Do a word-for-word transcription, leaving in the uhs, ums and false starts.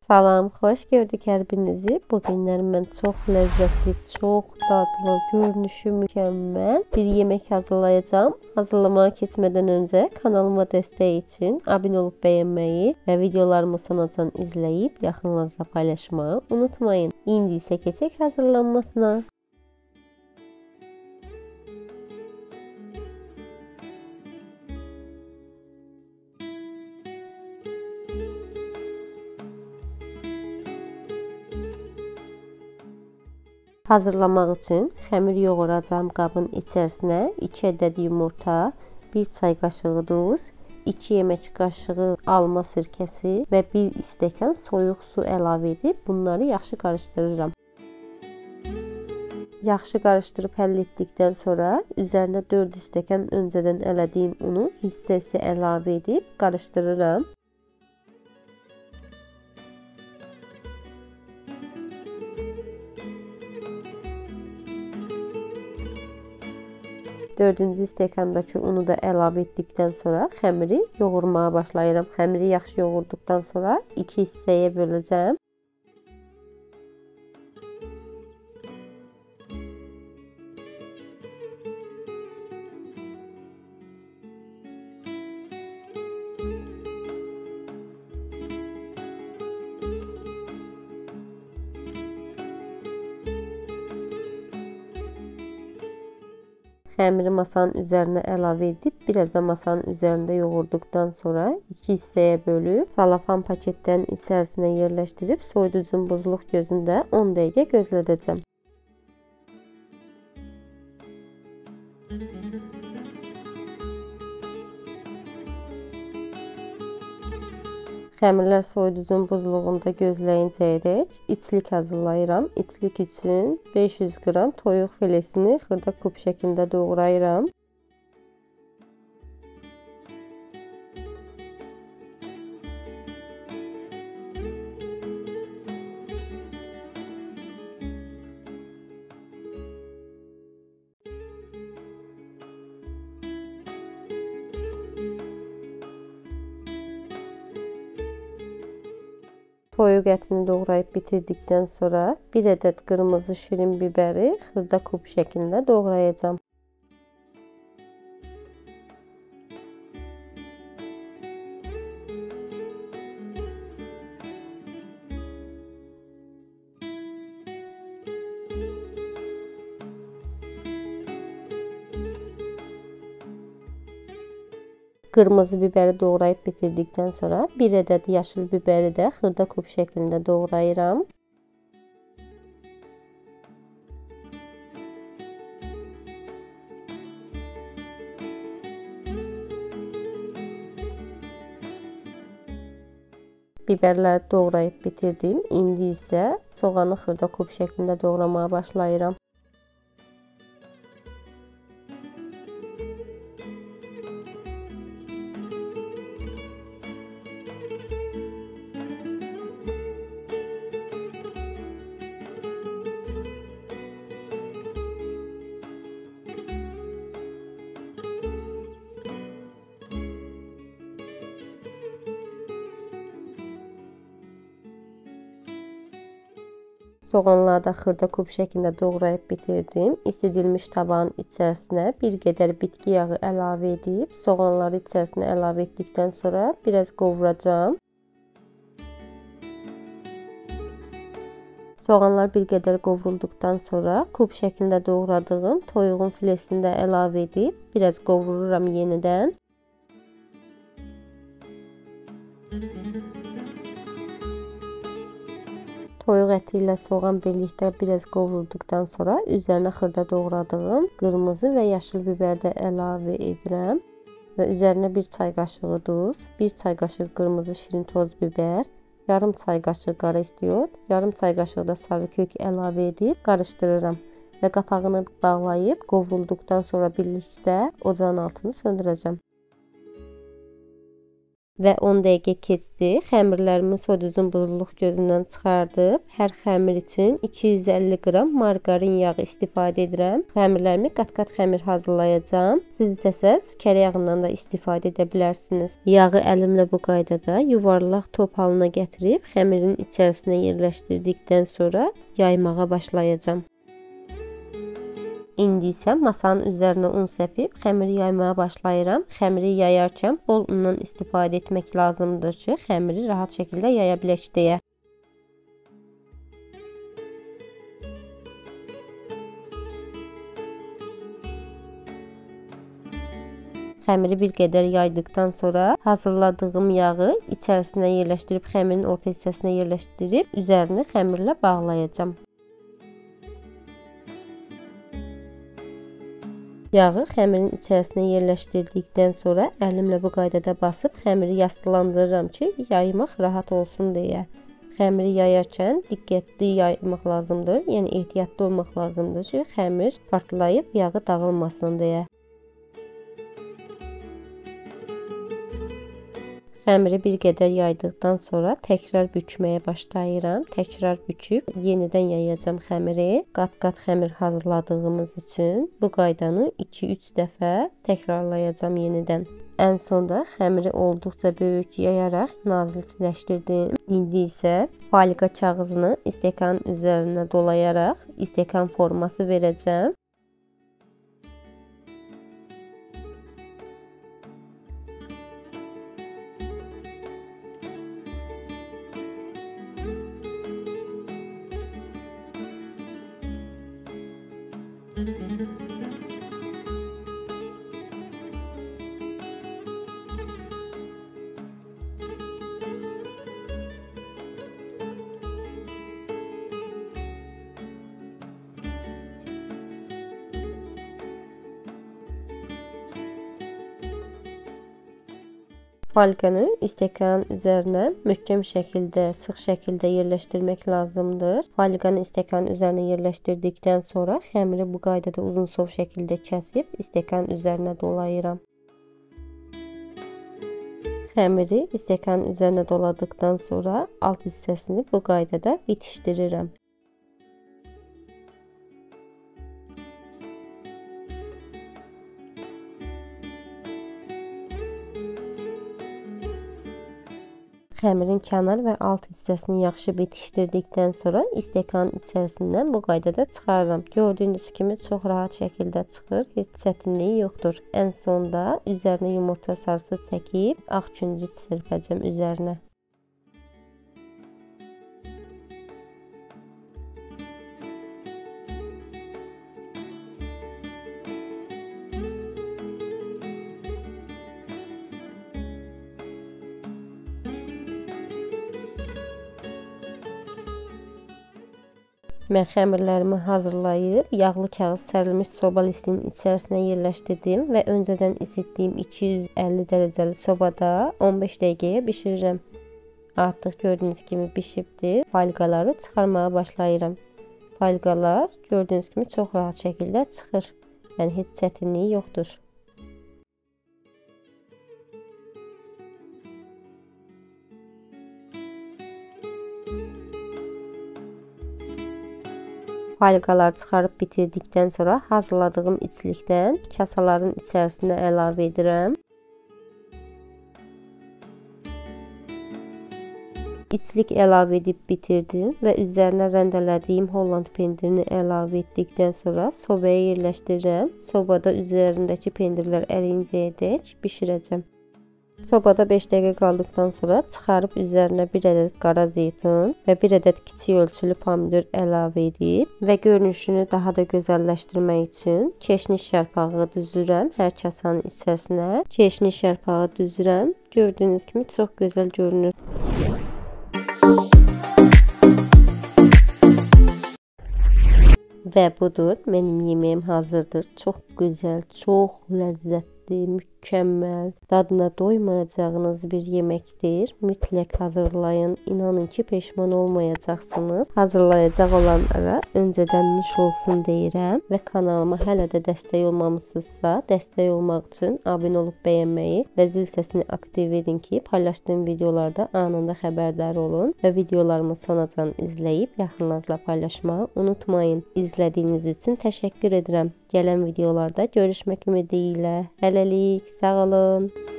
Salam, xoş gördük hər birinizi. Bu günlər mən çox ləzzətli, çox dadlı, görünüşü mükəmməl bir yemək hazırlayacağım. Hazırlamaya keçmədən öncə kanalıma dəstək üçün abunə olub bəyənməyi və videolarımı sonacan izləyib yaxınlarınızla paylaşmağı unutmayın. İndi isə keçək hazırlanmasına. Hazırlamaq üçün xəmir yoğuracağım qabın içərisinə iki ədəd yumurta, bir çay qaşığı duz, iki yemək qaşığı alma sirkəsi və bir stəkan soyuq su əlavə edib bunları yaxşı qarışdırıram. Yaxşı qarışdırıb həll etdikdən sonra üzərinə dörd stəkan öncədən ələdiyim unu hissə-hissə əlavə edib qarışdırıram. Dördüncü stəkandakı unu da əlavə etdikdən sonra xəmiri yoğurmağa başlayıram. Xəmiri yaxşı yoğurduqdan sonra iki hissəyə böləcəm. Xəmiri masanın üzərinə əlavə edib, biraz da masanın üzərində yoğurduqdan sonra iki hissəyə bölüb, salafan paketlərin içərisinə yerləşdirib, soyuducunun buzluq gözündə on dəqiqə gözlədəcəm. Xəmirlər soyuducunun buzluğunda gözləyincəyədək içlik hazırlayıram. İçlik üçün beş yüz qram toyuq filesini xırda kub şəklində doğrayıram. Toyuq ətini doğrayıb bitirdikdən sonra bir ədəd qırmızı şirin bibəri xırda kub şəklində doğrayacağam. Qırmızı biberi doğrayıb bitirdikdən sonra bir ədəd yaşıl biberi də xırda kub şəklində doğrayıram. Biberləri doğrayıb bitirdim. İndi isə soğanı xırda kub şəklində doğramaya başlayıram. Soğanları da xırda kub şəklində doğrayıb bitirdim. İsidilmiş tabağın içərisinə bir qədər bitki yağı əlavə edib, soğanları içərisinə əlavə etdikdən sonra biraz qovuracağam. Soğanlar bir qədər qovrulduqdan sonra kub şəklində doğradığım toyuğun filesini də əlavə edib, biraz qovururam yenidən. Toyuq əti ilə soğan birlikdə biraz qovurduqdan sonra üzərinə xırda doğradığım qırmızı və yaşıl biber də əlavə edirəm və üzərinə bir çay qaşığı duz, bir çay qaşığı qırmızı şirin toz biber, yarım çay qaşığı qara istiot, yarım çay qaşığı da sarı kök əlavə edib qarışdırıram və qapağını bağlayıb qovrulduqdan sonra birlikdə ocağın altını söndürəcəm. və on dəqiqə keçdi. Xəmirlərimi soduzun buzluq gözündən çıxardıb, hər xəmir üçün iki yüz əlli qram margarin yağı istifadə edirəm. Xəmirlərimi qat-qat xəmir hazırlayacağam. Siz istəsəz kərə yağından da istifadə edə bilərsiniz. Yağı əlimlə bu qaydada yuvarlaq top halına gətirib xəmirin içərisinə yerləşdirdikdən sonra yaymağa başlayacağam. İndi isə masanın üzərinə un səpib xəmiri yaymağa başlayıram. Xəmiri yayarkən bol undan istifadə etmək lazımdır ki, xəmiri rahat şəkildə yaya bilək deyə. Xəmiri bir qədər yaydıqdan sonra hazırladığım yağı içərisinə yerləşdirib xəmirin orta hissəsinə yerləşdirib üzərini xəmirlə bağlayacağam. Yağı xəmirin içərisinə yerləşdirdikdən sonra əlimlə bu qaydada basıb xəmiri yastılandırıram ki, yaymaq rahat olsun deyə. Xəmiri yayarkən diqqətli yaymaq lazımdır, yəni ehtiyatlı olmaq lazımdır ki, xəmir partlayıb yağı dağılmasın deyə. Xəmiri bir qədər yaydıqdan sonra təkrar bükməyə başlayıram. Təkrar büküb yenidən yayacağam xəmiri. Qat-qat xəmir hazırladığımız üçün bu qaydanı iki üç dəfə təkrarlayacağam yenidən. Ən sonda xəmiri olduqca böyük yayaraq nazikləşdirdim. İndi isə falqa kağızını stəkanın üzərinə dolayaraq stəkan forması verəcəm. Falqanı stəkanın üzərinə möhkəm şəkildə, sıx şəkildə yerləşdirmək lazımdır. Falqanı stəkanın üzərinə yerləşdirdikdən sonra xəmiri bu qaydada uzun sov şəkildə kəsib stəkanın üzərinə dolayıram. Xəmiri stəkanın üzərinə doladıqdan sonra alt hissəsini bu qaydada bitişdirirəm. Xəmirin kənar və alt hissəsini yaxşı bitişdirdikdən sonra stəkanın içərisindən bu qaydada çıxarıram. Gördüyünüz kimi çox rahat şəkildə çıxır, heç çətinliyi yoxdur. Ən sonda üzərinə yumurta sarısı çəkib ağ küncüt sərpəcəm üzərinə. Mən xəmirlərimi hazırlayıb, yağlı kağız sərilmiş soba listinin içərisinə yerləşdirdim və öncədən isitdiyim iki yüz əlli dərəcəli sobada on beş dəqiqəyə bişirirəm. Artıq gördüyünüz kimi bişibdir. Falqaları çıxarmağa başlayıram. Falqalar gördüyünüz kimi çox rahat şəkildə çıxır. Yəni heç çətinliyi yoxdur. Falqaları çıxarıb bitirdikdən sonra hazırladığım içlikdən kasaların içərisinə əlavə edirəm. İçlik əlavə edib bitirdim və üzərinə rəndələdiyim Holland pendirini əlavə etdikdən sonra sobaya yerləşdirirəm. Sobada üzərindəki pendirlər əriyincəyədək bişirəcəm. Sobada beş dəqiqə qaldıqdan sonra çıxarıb üzərinə bir ədəd qara zeytun və bir ədəd kiçik ölçülü pomidor əlavə edib və görünüşünü daha da gözəlləşdirmək üçün keşniş yarpağı düzürəm hər kasanın içərisinə. Keşniş yarpağı düzürəm. Gördüyünüz kimi çox gözəl görünür. Və budur, mənim yeməyim hazırdır. Çox gözəl, çox ləzzətli, mükəmməl. mükəmməl, dadına doymayacağınız bir yeməkdir. Mütləq hazırlayın. İnanın ki, peşman olmayacaqsınız. Hazırlayacaq olanlara öncədən nuş olsun deyirəm və kanalıma hələ də dəstək olmamısınızsa, dəstək olmaq üçün abunə olub bəyənməyi və zil səsini aktiv edin ki, paylaşdığım videolarda anında xəbərdar olun və videolarımı sonacan izləyib yaxınlarınızla paylaşmağı unutmayın. İzlədiyiniz üçün təşəkkür edirəm. Gələn videolarda görüşmək ümidi ilə. Hələlik, sağ olun.